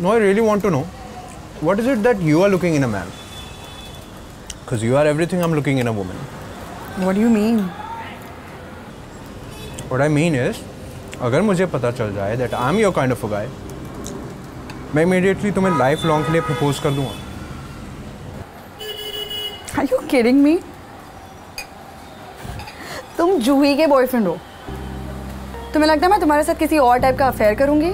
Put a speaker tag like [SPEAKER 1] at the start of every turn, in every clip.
[SPEAKER 1] No, I really want to know, what is it that you are looking in a man? Because you are everything I'm looking in a woman.
[SPEAKER 2] What do you mean?
[SPEAKER 1] What I mean is, अगर मुझे पता चल जाए that I'm your kind of a guy, मैं immediately तुम्हें life long के लिए propose कर दूँगा.
[SPEAKER 2] Are you kidding me? तुम जूही के बॉयफ्रेंड हो. तुम्हें लगता है मैं तुम्हारे साथ किसी और टाइप का अफेयर करूंगी?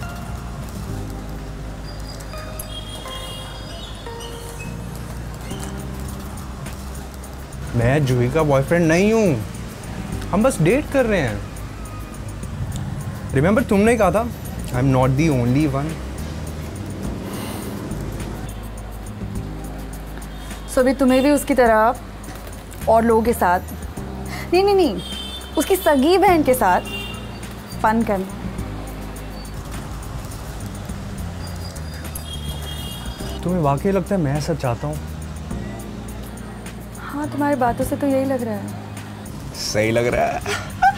[SPEAKER 1] मैं जूही का बॉयफ्रेंड नहीं हूँ. हम बस डेट कर रहे हैं. रिमेंबर तुमने कहा था I am not the only one.
[SPEAKER 2] So अभी तुम्हें भी उसकी तरह और लोगों के साथ नहीं उसकी सगी बहन के साथ फन करना.
[SPEAKER 1] तुम्हें वाकई लगता है मैं ऐसा चाहता हूँ?
[SPEAKER 2] हाँ, तुम्हारी बातों से तो यही लग रहा है.
[SPEAKER 1] सही लग रहा है.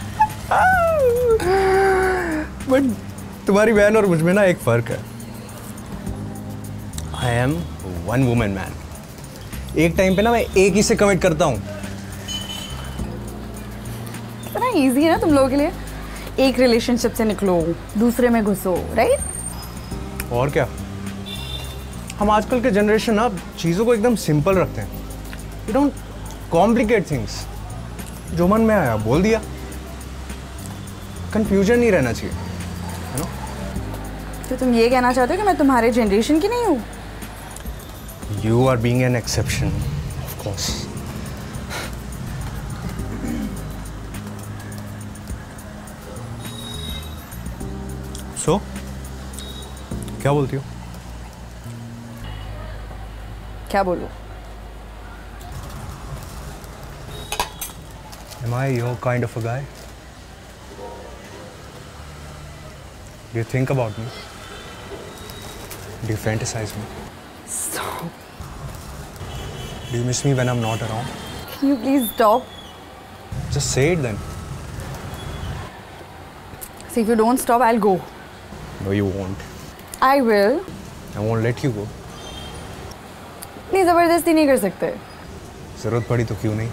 [SPEAKER 1] बट तुम्हारी बहन और मुझमें ना एक फर्क है. I am one woman man. एक टाइम पे ना मैं एक ही से कमिट करता हूँ.
[SPEAKER 2] इतना इजी है ना तुम लोगों के लिए. एक रिलेशनशिप से निकलो, दूसरे में घुसो, राइट?
[SPEAKER 1] और क्या. हम आजकल के जनरेशन ना चीज़ों को एकदम सिंपल रखते हैं. You don't complicate things. जो मन में आया बोल दिया. कंफ्यूजन नहीं रहना चाहिए, है ना?
[SPEAKER 2] तो तुम ये कहना चाहते हो कि मैं तुम्हारे जनरेशन की नहीं हूँ?
[SPEAKER 1] You are being an exception, of course. So, क्या बोलती हो?
[SPEAKER 2] क्या बोलूं?
[SPEAKER 1] Am I your kind of a guy? Do you think about me? Do you fantasize me?
[SPEAKER 2] Stop.
[SPEAKER 1] Do you miss me when I'm not around?
[SPEAKER 2] Can you please stop?
[SPEAKER 1] Just say it then.
[SPEAKER 2] See, if you don't stop, I'll go.
[SPEAKER 1] No, you won't.
[SPEAKER 2] I will.
[SPEAKER 1] I won't let you go.
[SPEAKER 2] नहीं, जबरदस्ती नहीं कर सकते.
[SPEAKER 1] जरूरत पड़ी तो क्यों नहीं?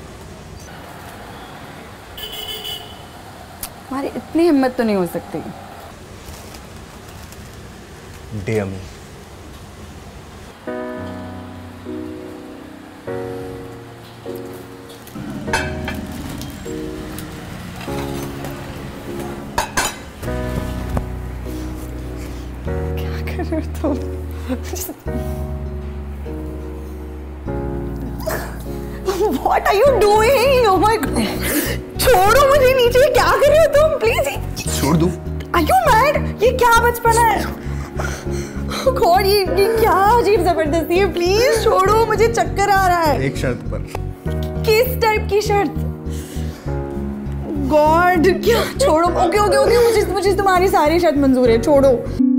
[SPEAKER 2] हमारी इतनी हिम्मत तो नहीं हो सकती.
[SPEAKER 1] Dear me.
[SPEAKER 2] What are you doing? Oh my God! छोड़ो मुझे नीचे. क्या कर रहे हो तुम? Please.
[SPEAKER 1] छोड़ दूँ?
[SPEAKER 2] Are you mad? ये क्या बचपन है? Oh God, ये क्या अजीब जबरदस्ती है. Please छोड़ो, मुझे चक्कर आ रहा है.
[SPEAKER 1] एक शर्त पर.
[SPEAKER 2] किस टाइप की शर्त? God, क्या? छोड़ो. ओके, मुझे तुम्हारी सारी शर्त मंजूर है. छोड़ो.